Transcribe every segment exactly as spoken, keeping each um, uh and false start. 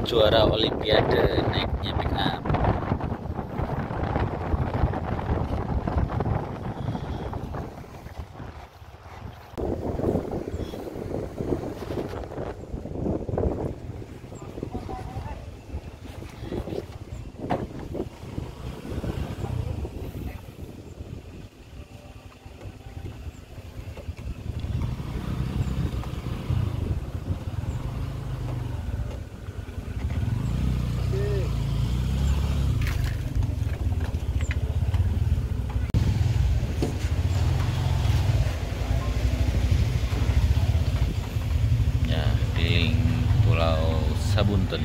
juara olimpiade naiknya pick up. Sabunten.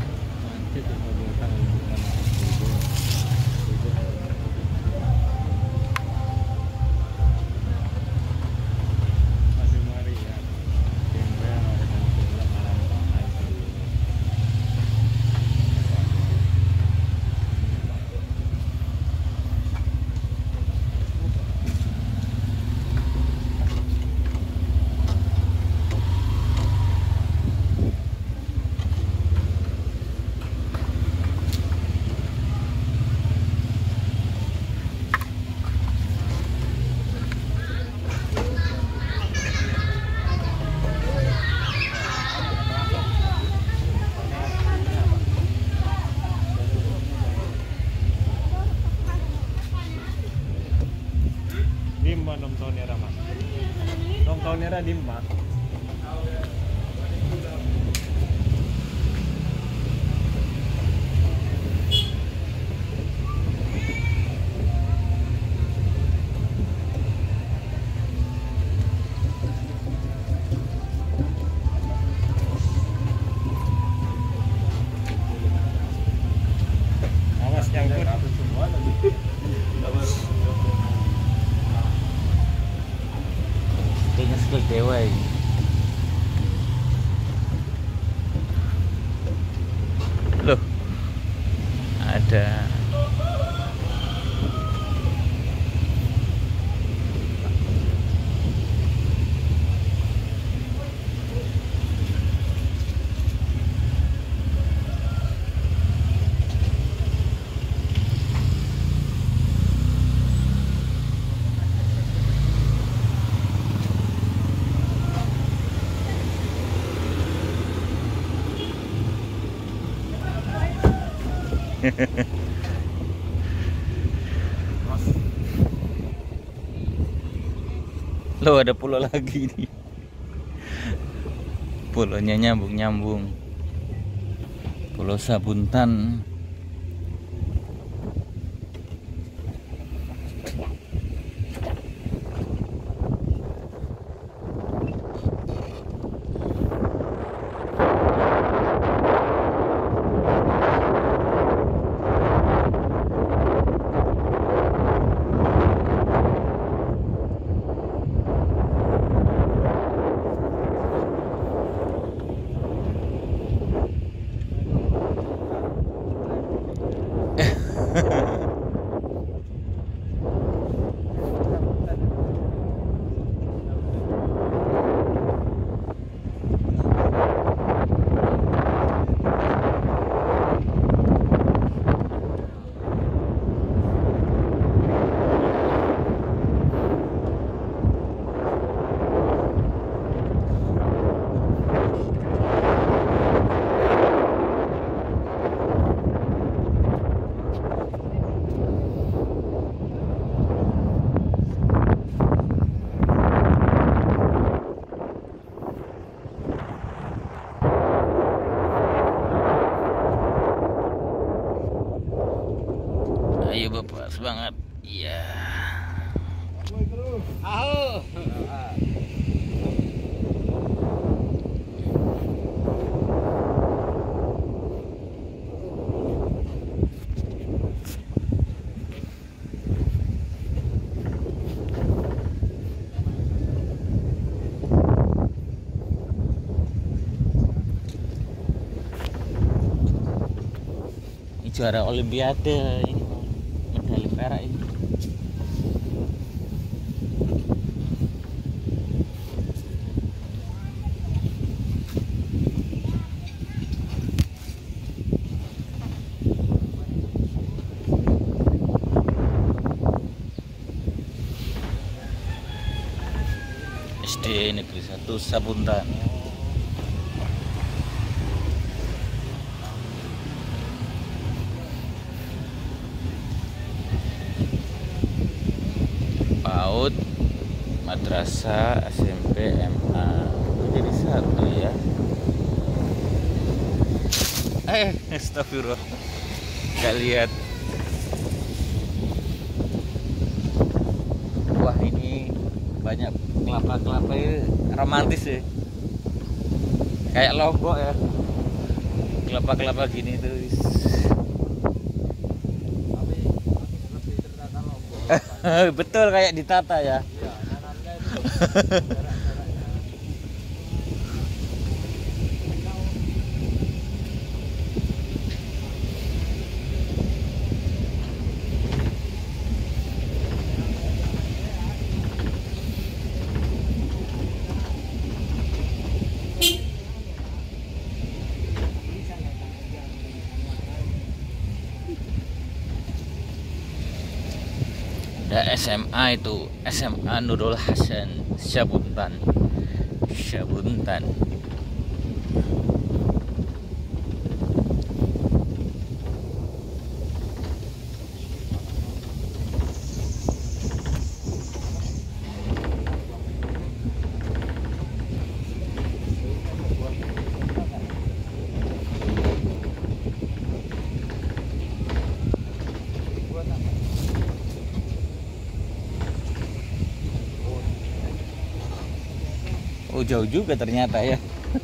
Dimma nom tahun era mas, nom tahun era dimma. Awas nyangkut. Kayaknya skill dewa ini. Loh, ada Loh, ada pulau lagi nih. Pulaunya nyambung-nyambung. Pulau Sabuntan. Ayo Bapak, semangat. Iya. Aho. Ini juara olimpiade ini, medali perak ini. Negeri Satu Sabuntan. PAUD, madrasah, S M P, M A jadi satu ya. Eh, astagfirullah. Gak lihat. Wah, ini banyak kelapa-kelapa ya, romantis ya. Kayak Lombok ya. Kelapa-kelapa gini tuh. Betul kayak ditata ya. Ada S M A itu, S M A Nurul Hasan Sabuntan. Sabuntan. Oh, jauh juga ternyata ya.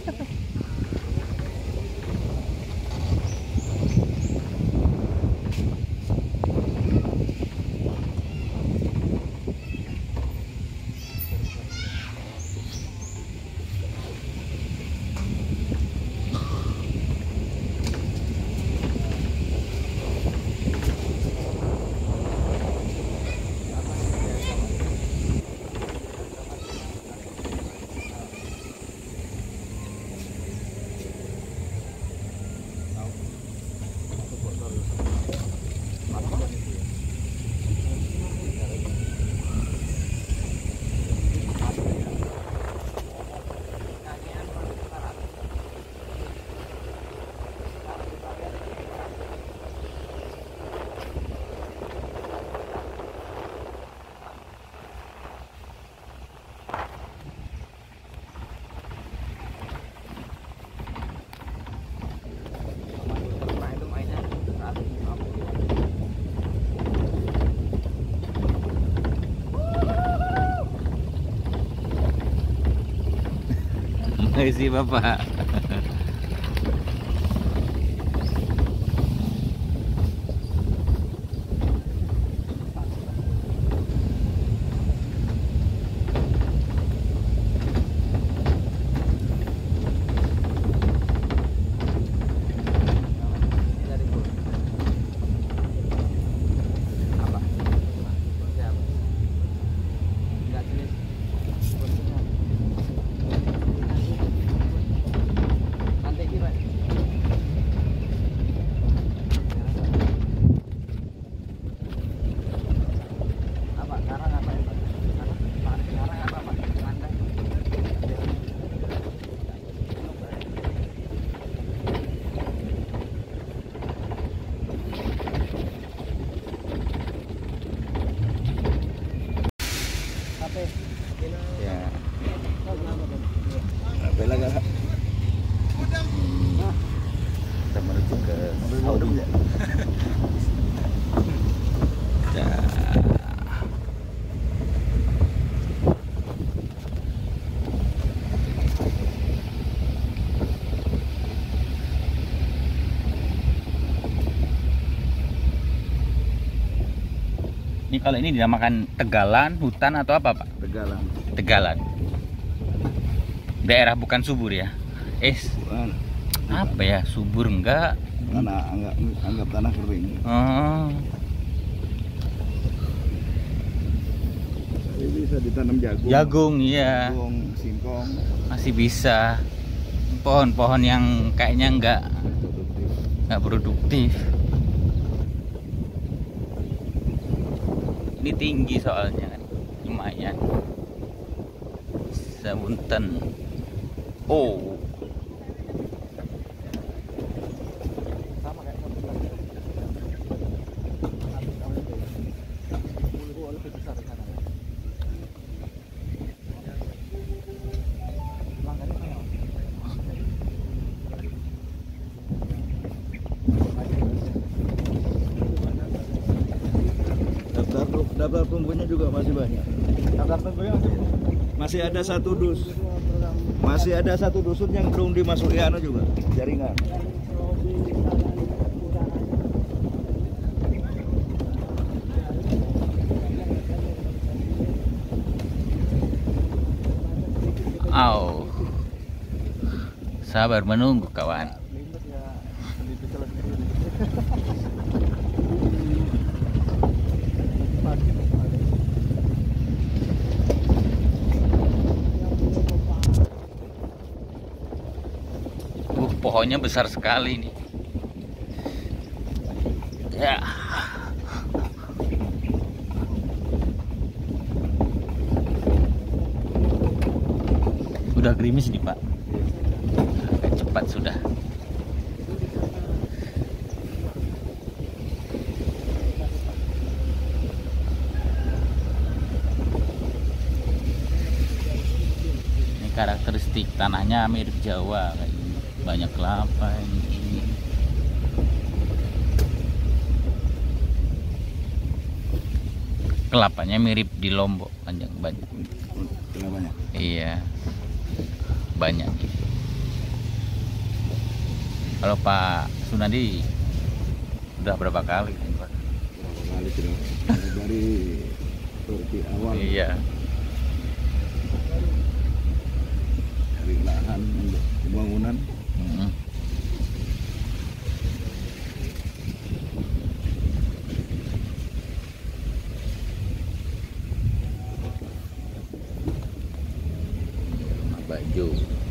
Makasih Bapak. Ya. Bela gak? Kita menuju ke Saudi. Ya. Ini kalau ini dinamakan tegalan, hutan atau apa, Pak? Tegalan. Tegalan. Daerah bukan subur ya? Eh, Bukan. apa ya? Subur enggak? Tanah anggap anggap tanah kering. Oh. Jadi bisa ditanam jagung. Jagung, iya. Jagung, singkong. Masih bisa. Pohon-pohon yang kayaknya enggak Produktif. enggak produktif. Ini tinggi soalnya kan, lumayan. Sabuntan. Oh, Sama kayak lebih besar di sana. Langkahnya kayak Daftar daftar tunggunya juga masih banyak. daftar tunggunya masih Masih ada satu dus. Masih ada satu dusun yang belum dimasuki anu juga jaringan. au. Sabar menunggu kawan. limbet ya lebih besar sendiri. Uh, pohonnya besar sekali nih. Ya. Udah gerimis nih Pak. Agak cepat sudah. Ini karakteristik tanahnya mirip Jawa kayak gini. Banyak kelapa ini. Kelapanya mirip di Lombok, panjang banyak. Kenapanya? Iya, banyak. Kalau Pak Sunadi udah berapa kali Pak? Berapa kali sudah dari Turki awal. Iya. Dari lahan untuk pembangunan. Mm-mm. Baju.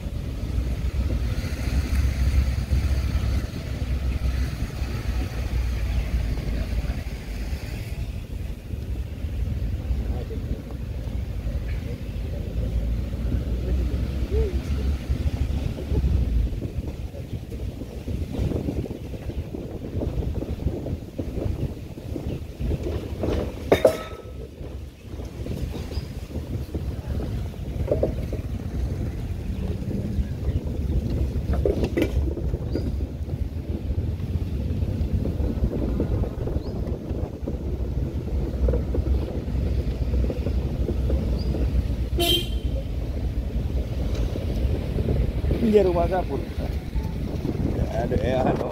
Ini rumah dapur. Ada ya anu.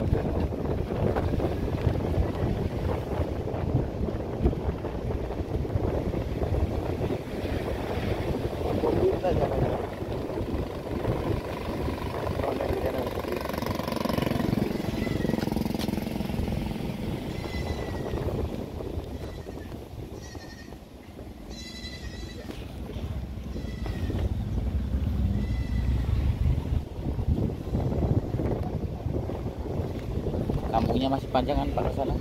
Kampungnya masih panjang kan Pak ke sana?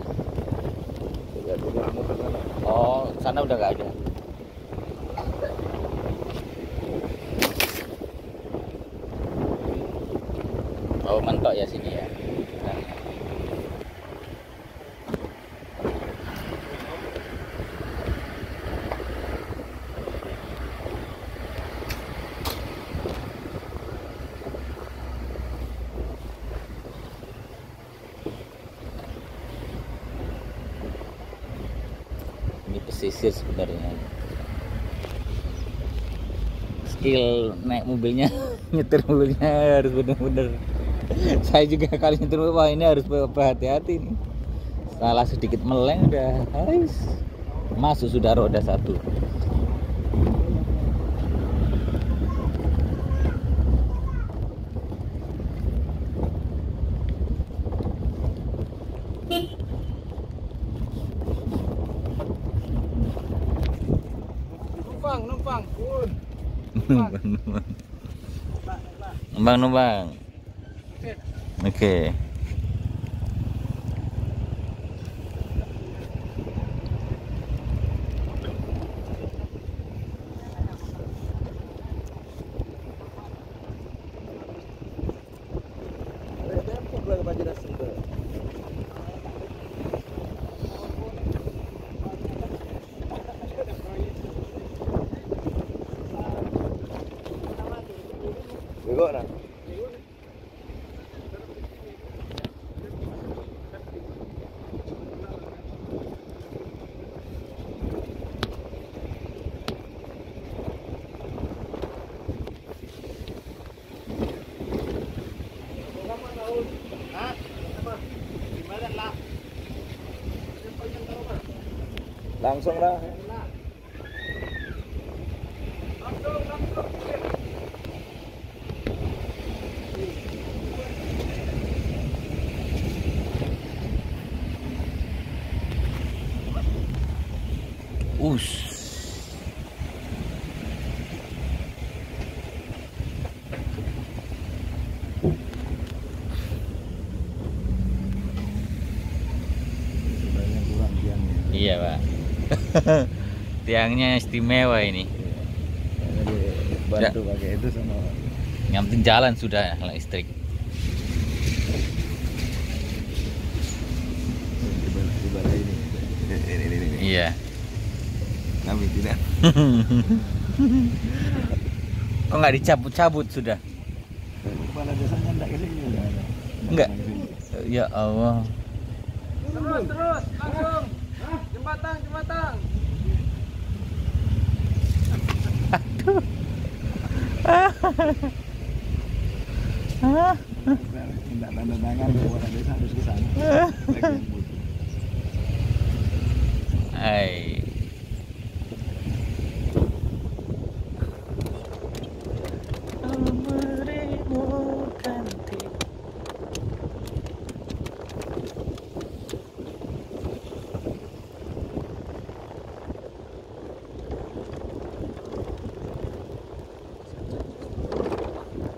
Oh, sana udah nggak ada. Oh, mentok ya sini ya. Ini pesisir sebenarnya. Skill naik mobilnya, nyetir mobilnya harus benar-benar. Saya juga kali nyetir mobil, wah ini harus berhati-hati nih. Salah sedikit meleng udah habis. Masuk sudah roda satu. Numpang, numpang. Pun. Numpang, numpang. Oke. Oke. Bego nah. Langsung lah. Us. Iya, Pak. Tiangnya istimewa ini. Bantu pakai itu sama. Yang penting jalan sudah listrik. Di bawah ini. Ini ini ini. Iya. Kami tidak. Kok nggak dicabut-cabut sudah? Kepala desanya enggak ke sini enggak ada. Enggak. Ya Allah. Terus, terus, langsung. Jembatan, jembatan. Aduh. Minta tanda tangan kepala desa harus ke sana. Hai.